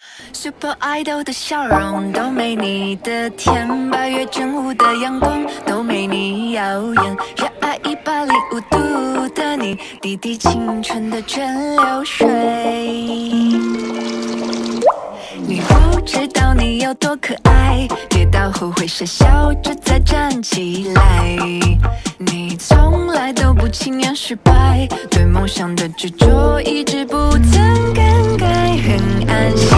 Super Idol 的笑容都没你的甜，8月正午的阳光都没你耀眼。热爱105度的你，滴滴青春的蒸馏水。你不知道你有多可爱，跌倒后会傻笑着再站起来。你从来都不轻言失败，对梦想的执着一直不曾更改，很安心。